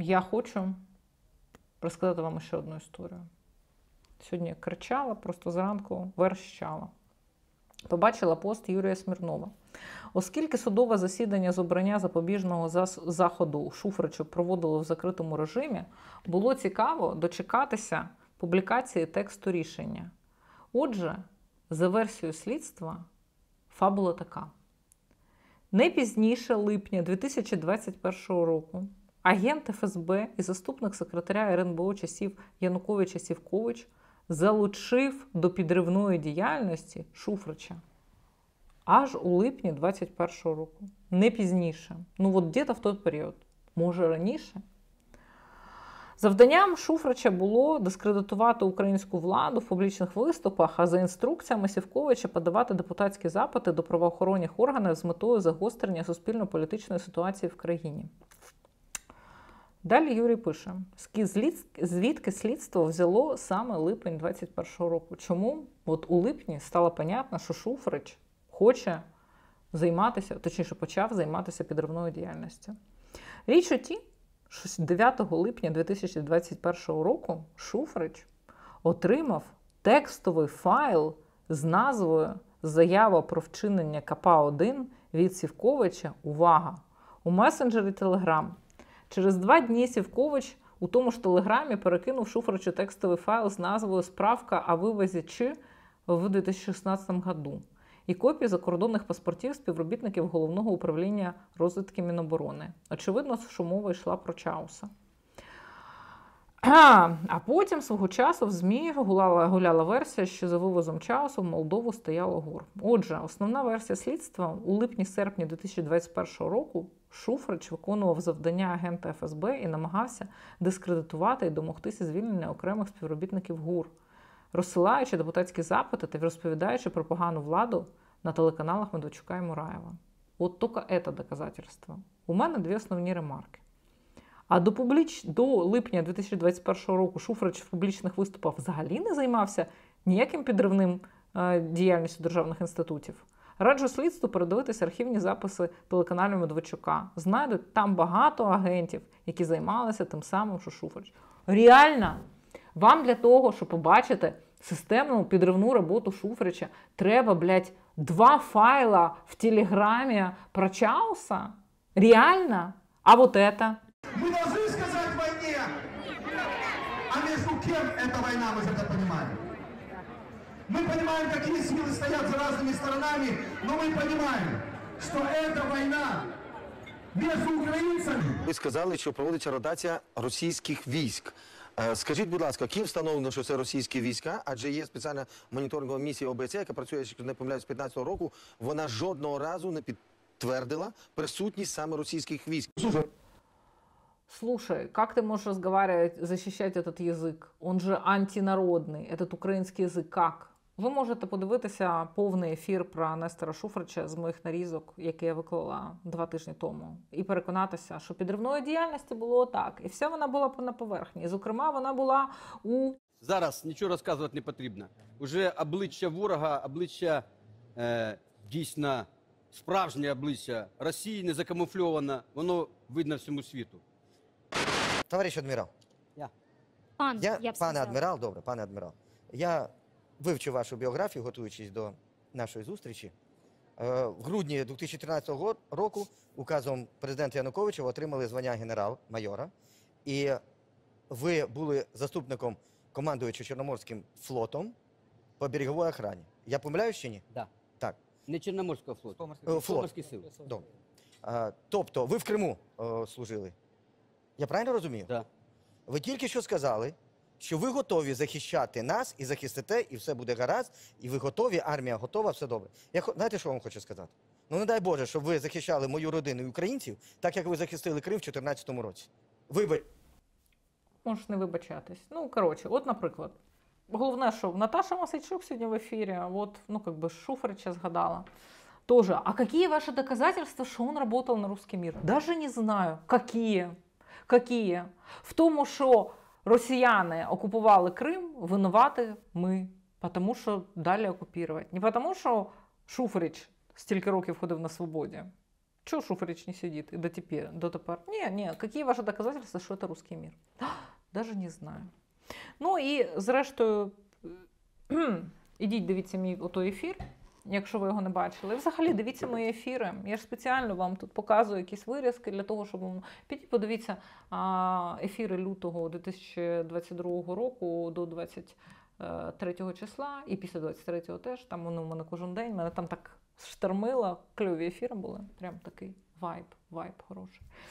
Я хочу розказати вам ще одну історію. Сьогодні кричала, просто зранку верещала. Побачила пост Юрія Смірнова. Оскільки судове засідання з обрання запобіжного заходу Шуфричу проводило в закритому режимі, було цікаво дочекатися публікації тексту рішення. Отже, за версією слідства, фабула така. Не пізніше липня 2021 року агент ФСБ і заступник секретаря РНБО часів Януковича Сівкович залучив до підривної діяльності Шуфрича. Аж у липні 2021 року. Не пізніше. Ну от десь в той період. Може раніше. Завданням Шуфрича було дискредитувати українську владу в публічних виступах, а за інструкціями Сівковича подавати депутатські запити до правоохоронних органів з метою загострення суспільно-політичної ситуації в країні. Далі Юрій пише, звідки слідство взяло саме липень 2021 року. Чому? От у липні стало понятно, що Шуфрич хоче займатися, точніше почав займатися підривною діяльністю. Річ у тім, що 9 липня 2021 року Шуфрич отримав текстовий файл з назвою «Заява про вчинення КП-1» від Сівковича, увага, у месенджері Telegram. Через 2 дні Сівкович у тому ж Телеграмі перекинув Шуфричу текстовий файл з назвою «Справка о вивозі ЧИ в 2016 году» і копії закордонних паспортів співробітників Головного управління розвідки Міноборони. Очевидно, що мова йшла про Чауса. А потім свого часу в ЗМІ гуляла версія, що за вивозом Чаусу в Молдову стояло ГУР. Отже, основна версія слідства у липні-серпні 2021 року Шуфрич виконував завдання агента ФСБ і намагався дискредитувати і домогтися звільнення окремих співробітників ГУР, розсилаючи депутатські запити та розповідаючи про погану владу на телеканалах Медведчука і Мураєва. От тільки це доказательство. У мене 2 основні ремарки. А до липня 2021 року Шуфрич в публічних виступах взагалі не займався ніяким підривним діяльністю державних інститутів. Раджу слідству передивитися архівні записи телеканалу Медведчука. Знайдуть там багато агентів, які займалися тим самим, що Шуфрич. Реально, вам для того, щоб побачити системну підривну роботу Шуфрича, треба, 2 файла в Телеграмі про Чауса? Реально? А вот это? Мы должны сказать войне, а между кем эта война, мы же это понимаем. Мы понимаем, какие силы стоят за разными сторонами, но мы понимаем, что эта война между украинцами. Ви сказали, що проводиться ротація російських військ. Скажіть, будь ласка, ким встановлено, що це російські війська? Адже є спеціальна моніторингова місія ОБСЄ, яка працює, якщо не помиляюсь, з 2015 року. Вона жодного разу не підтвердила присутність саме російських військ. Слушай, как ты можешь разговаривать, защищать этот язык? Он же антинародный, этот український язик как? Ви можете подивитися повний ефір про Нестора Шуфрича з моїх нарізок, які я виклала 2 тижні тому, і переконатися, що підривної діяльності було так. І вся вона була на поверхні. Зокрема, вона була у... Зараз нічого розказувати не потрібно. Уже обличчя ворога, обличчя дійсно справжнє обличчя Росії, не закамуфльоване, воно видно всьому світу. Товариш адмірал. Я б Пане сказала. адмірал, добре, пане адмірал. Я вивчив вашу біографію, готуючись до нашої зустрічі. В грудні 2013 року указом президента Януковича ви отримали звання генерал-майора. І ви були заступником командуючого Чорноморським флотом по береговій охрані. Я помиляюсь чи ні? Да. Так. Не Чорноморського флоту. Флот. Чорноморські сили. Добре. Тобто ви в Криму служили. Я правильно розумію? Да. Ви тільки що сказали, що ви готові захищати нас і захистите, і все буде гаразд, і ви готові, армія готова, все добре. Знаєте, що вам хочу сказати? Ну, не дай Боже, щоб ви захищали мою родину і українців, так як ви захистили Крим в 2014 році. Можеш не вибачатись. Ну, коротше, от, наприклад, головне, що Наташа Мосейчук сьогодні в ефірі, от, Шуфрича згадала. Тоже, а какие ваши доказательства, что он работал на русский мир? Даже не знаю. Какие? Какие? В тому, що росіяни окупували Крим, винувати ми. Тому що далі окупувати. Не тому, що Шуфрич стільки років ходив на свободі. Чего Шуфрич не сидит и дотепер? Не, какие ваши доказательства, что это русский мир? Даже не знаю. Ну і зрештою, ідіть, дивіться мій отой ефір, якщо ви його не бачили. І взагалі дивіться мої ефіри. Я ж спеціально вам тут показую якісь вирізки для того, щоб підіть, подивіться ефіри лютого 2022 року до 23 числа і після 23-го теж. Там воно в мене кожен день, мене там так штормило, кльові ефіри були. Прям такий вайб хороший.